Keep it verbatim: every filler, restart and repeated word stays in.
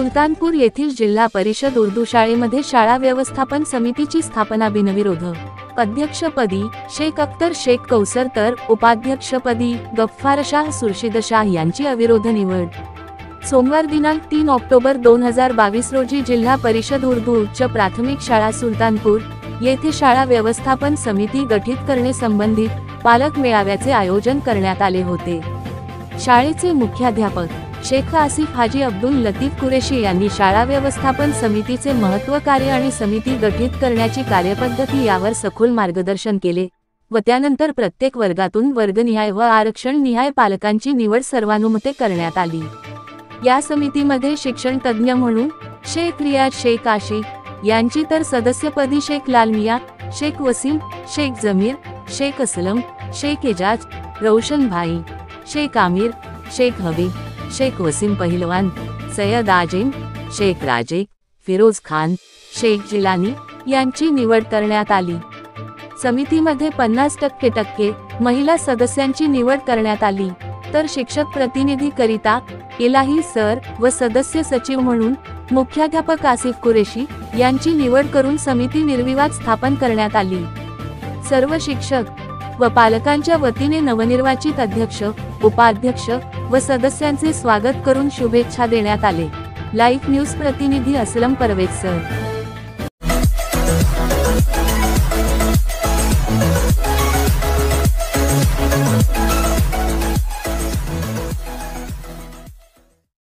सुलतानपूर येथील जिल्हा परिषद उर्दू शाळेमध्ये शाळा व्यवस्थापन समितीची स्थापना बिनविरोध। अध्यक्षपदी शेख अख्तर शेख कौसर तर उपाध्यक्षपदी गफ्फारशाह सुरशीदशाह यांची अविरोध निवड। सोमवार दिनांक तीन ऑक्टोबर दोन हजार बावीस रोजी जिल्हा परिषद उर्दू उच्च प्राथमिक शाळा सुलतानपूर येथे शाळा व्यवस्थापन समिती गठीत करणे संबंधित पालक मेळाव्याचे आयोजन करण्यात आले होते। शाळेचे मुख्याध्यापक शेख आसिफ हाजी अब्दुल लतीफ कुरेशी यांनी शाळा व्यवस्थापन समितीचे महत्त्व, कार्य आणि समिती गठीत करण्याची कार्यपद्धती यावर सखोल मार्गदर्शन केले व त्यानंतर प्रत्येक वर्गातून वर्गनिहाय व आरक्षणनिहाय पालकांची निवड सर्वानुमते करण्यात आली। या समितीमध्ये शिक्षण तज्ज्ञ म्हणून शेख रियाज शेख आशिक यांची तर सदस्यपदी शेख लालमिया, शेख वसीम, शेख जमीर, शेख असलम, शेख एजाज, रोशन भाई, शेख आमिर, शेख हबीब, शेख वसीम पहलवान, सैयद आजिम, शेख राजेक, फिरोज खान, शेख जिलानी यांची निवड करण्यात आली। समितीमध्ये पन्नास टक्के टक्के महिला सदस्यांची निवड करण्यात आली, तर शिक्षक प्रतिनिधी करिता इलाही सर व सदस्य सचिव म्हणून मुख्याध्यापक आसिफ कुरेशी यांची निवड करून समिती निर्विवाद स्थापन करण्यात आली। सर्व शिक्षक व पालकांच्या वतीने नवनिर्वाचित अध्यक्ष, उपाध्यक्ष व सदस्यांचे स्वागत करून शुभेच्छा देण्यात आले। लाईव्ह न्यूज प्रतिनिधी असलम परवेज सर।